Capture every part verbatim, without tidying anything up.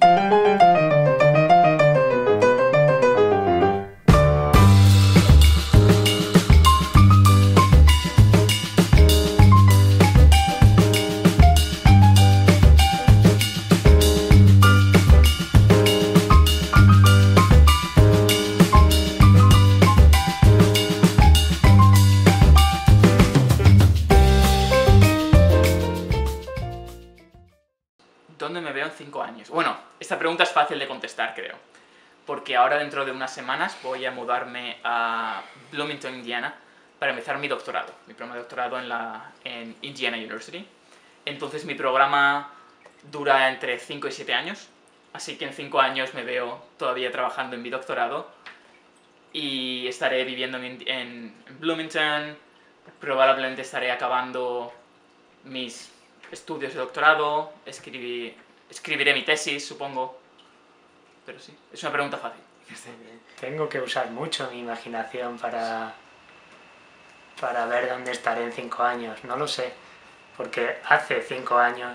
¿Dónde me veo en cinco años? Bueno, esta pregunta es fácil de contestar, creo. Porque ahora, dentro de unas semanas, voy a mudarme a Bloomington, Indiana, para empezar mi doctorado. Mi programa de doctorado en, la, en Indiana University. Entonces, mi programa dura entre cinco y siete años. Así que en cinco años me veo todavía trabajando en mi doctorado. Y estaré viviendo en, en, en Bloomington. Probablemente estaré acabando mis estudios de doctorado, escribí, escribiré mi tesis, supongo. Pero sí, es una pregunta fácil. Tengo que usar mucho mi imaginación para, para ver dónde estaré en cinco años. No lo sé, porque hace cinco años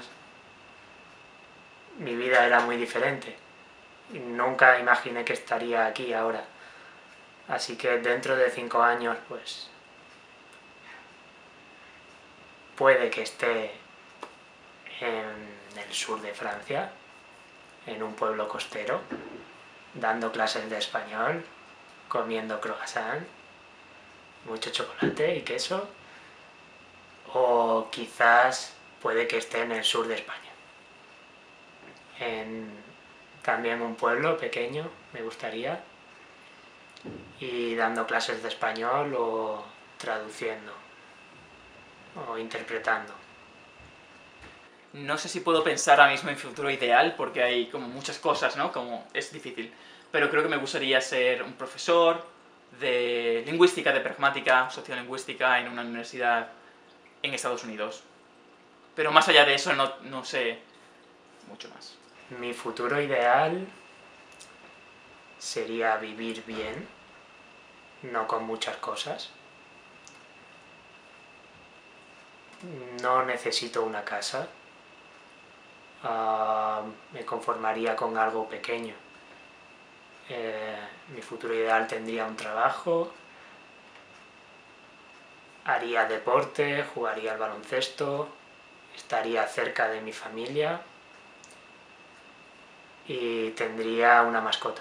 mi vida era muy diferente. Y nunca imaginé que estaría aquí ahora. Así que dentro de cinco años, pues, puede que esté en el sur de Francia, en un pueblo costero, dando clases de español, comiendo croissant, mucho chocolate y queso, o quizás puede que esté en el sur de España, en también un pueblo pequeño, me gustaría, y dando clases de español o traduciendo o interpretando. No sé si puedo pensar ahora mismo en futuro ideal, porque hay como muchas cosas, ¿no? Como es difícil. Pero creo que me gustaría ser un profesor de lingüística, de pragmática, sociolingüística en una universidad en Estados Unidos. Pero más allá de eso no, no sé mucho más. Mi futuro ideal sería vivir bien, no con muchas cosas. No necesito una casa. Uh, me conformaría con algo pequeño. Eh, mi futuro ideal tendría un trabajo, haría deporte, jugaría al baloncesto, estaría cerca de mi familia y tendría una mascota.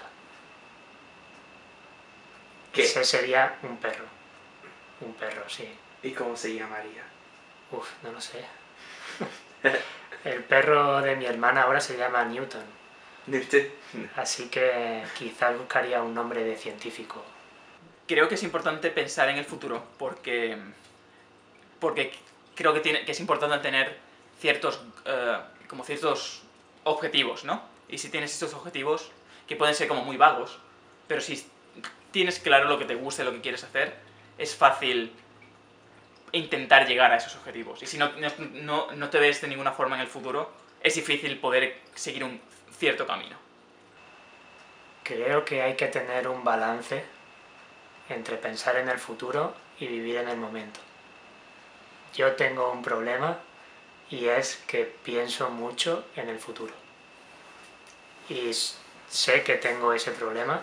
¿Qué? Ese sería un perro. Un perro, sí. ¿Y cómo se llamaría? Uf, no lo sé. El perro de mi hermana ahora se llama Newton. Newton. Así que quizás buscaría un nombre de científico. Creo que es importante pensar en el futuro, porque, porque creo que, tiene, que es importante tener ciertos, uh, como ciertos objetivos, ¿no? Y si tienes estos objetivos, que pueden ser como muy vagos, pero si tienes claro lo que te gusta y lo que quieres hacer, es fácil intentar llegar a esos objetivos. Y si no, no, no te ves de ninguna forma en el futuro, es difícil poder seguir un cierto camino. Creo que hay que tener un balance entre pensar en el futuro y vivir en el momento. Yo tengo un problema y es que pienso mucho en el futuro. Y sé que tengo ese problema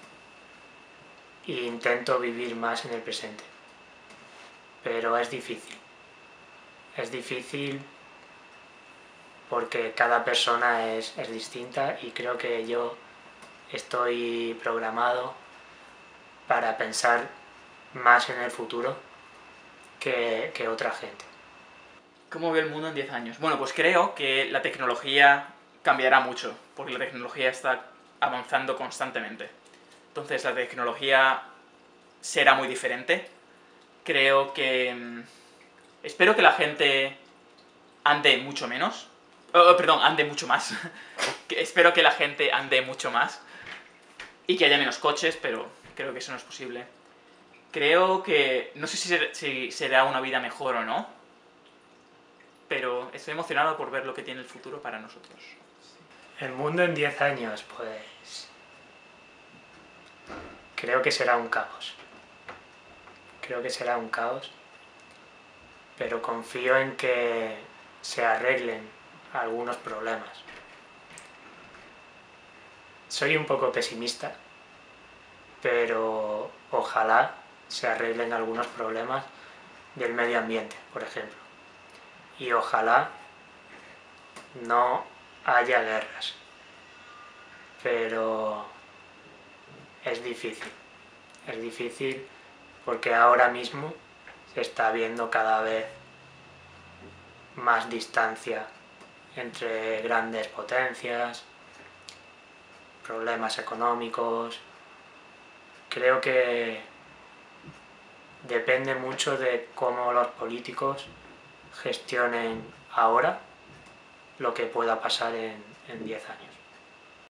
e intento vivir más en el presente. Pero es difícil. Es difícil porque cada persona es, es distinta y creo que yo estoy programado para pensar más en el futuro que, que otra gente. ¿Cómo veo el mundo en diez años? Bueno, pues creo que la tecnología cambiará mucho, porque la tecnología está avanzando constantemente. Entonces la tecnología será muy diferente. Creo que... Espero que la gente ande mucho menos. Oh, perdón, ande mucho más. Espero que la gente ande mucho más. Y que haya menos coches, pero creo que eso no es posible. Creo que... No sé si, ser, si será una vida mejor o no. Pero estoy emocionado por ver lo que tiene el futuro para nosotros. El mundo en diez años, pues... Creo que será un caos. Creo que será un caos. Pero confío en que se arreglen algunos problemas. soy un poco pesimista, pero ojalá se arreglen algunos problemas del medio ambiente, por ejemplo. Y ojalá no haya guerras. Pero es difícil. Es difícil porque ahora mismo se está viendo cada vez más distancia entre grandes potencias, problemas económicos. Creo que depende mucho de cómo los políticos gestionen ahora lo que pueda pasar en, en diez años.